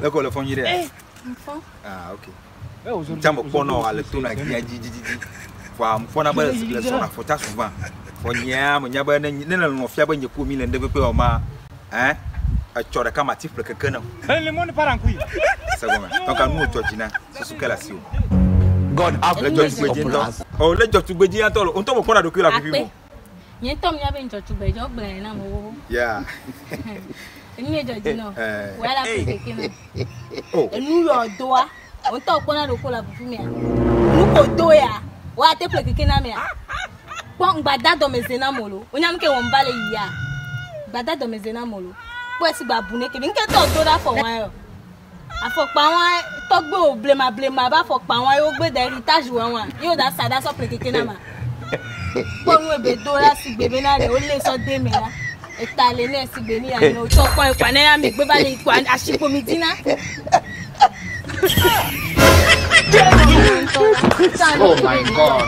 Le ko le fon yire. Ah OK. Jambo kono ale tuna giaji. Wa mfona ba le sona fota souvent. Fonya mo nya ba ne no fia ba nyeku mi le ndebe pe o ma a chora kama tifle kekena. Le monde par en couille. C'est bon. Donc à nous tojina, c'est ce qu'elle a si. God have mercy upon us. Oh, le jotu gbeji antolo. On to mo kona do kila bibi mo. Yen tom ya be jotu gbeji o gbe na mo. Yeah. Eni joju no. Wala kekena. Oh. Enu yo doa. On to kona do kila bibi mi. Nu ko doya. Wa te ple kekena mi. Pon gbada do mezena molo. Onyam ke won bale ya. Gbada do mezena molo. Po esi gba bune ke bi nke to do da for wan yo. Afokpa wan to gbe o blema ba fokpa wan yo gbe heritage wan yo da sada so ple kekena ma. Po nu ebe do la si gbebe na re o le so de mi la. Etale ne si gbe ni ya no to pon ipa na ya mi gbe ba le ipa asipo mi dina. Oh my God.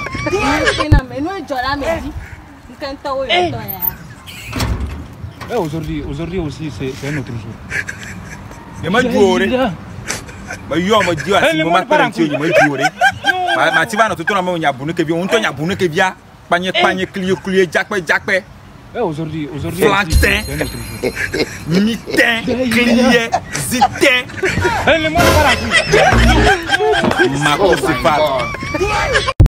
Aujourd'hui aussi, c'est un autre jour. Mais ma joueur. Ma yo ma dio asi mo ma parenti o ma joueur. Ma ti ba no to na ma nya bunu ke bi on to nya bunu ke bia. Panye kliye jakpe. Aujourd'hui, Flantin, mitin, crier, zitin. Le monde par en couille. Ma c'est pas.